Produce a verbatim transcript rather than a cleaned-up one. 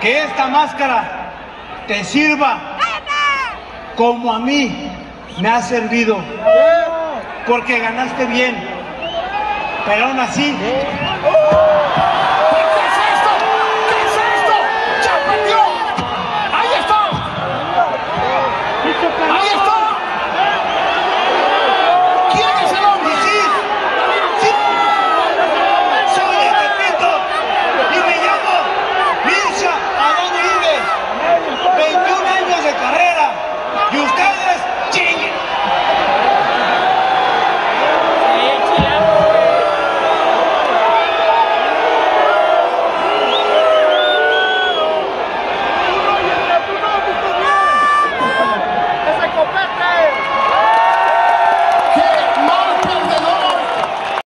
que esta máscara te sirva como a mí me ha servido, porque ganaste bien, pero aún así